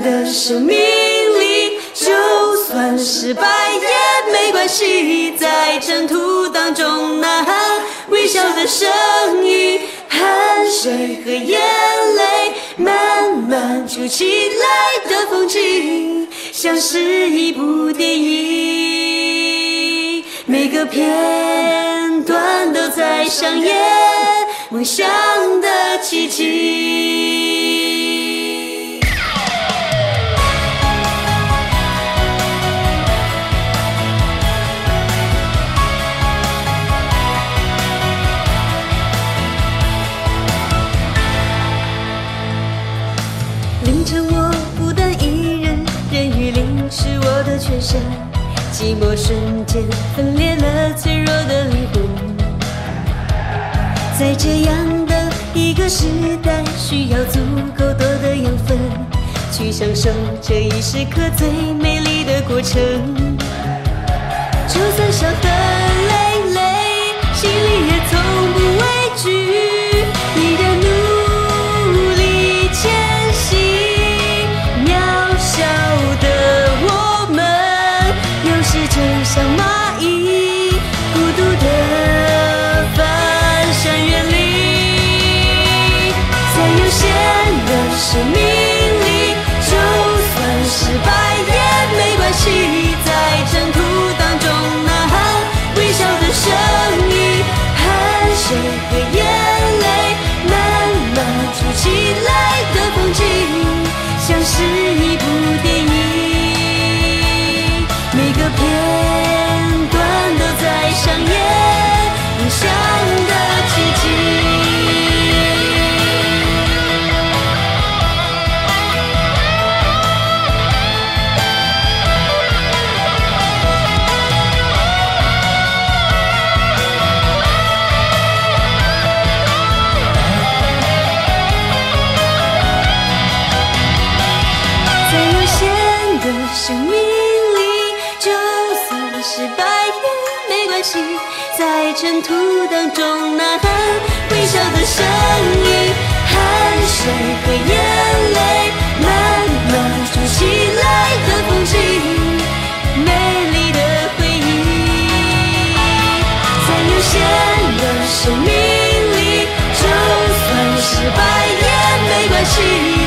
的生命里，就算失败也没关系，在尘土当中呐喊，微笑的声音，汗水和眼泪慢慢筑起来的风景，像是一部电影，每个片段都在上演梦想的奇迹。凌晨我孤单一人，人与灵是我的全身，寂寞瞬间分裂了脆弱的灵魂。在这样的一个时代，需要足够多的养分，去享受这一时刻最美丽的过程。就算伤痕累累，心里也从不畏惧，依然努力前行。渺小的我们，有时就像蚂蚁，孤独的翻山越岭。在有限的生命里，就算失败也没关系，在尘土当中呐喊，微笑的声音，汗水和眼泪慢慢筑起来的风景，像是一部电影，每个片段都在上演梦想的奇迹。生命里，就算失败也没关系，在尘土当中呐喊，微笑的声音，汗水和眼泪慢慢筑起来的风景，美丽的回忆。在有限的生命里，就算失败也没关系，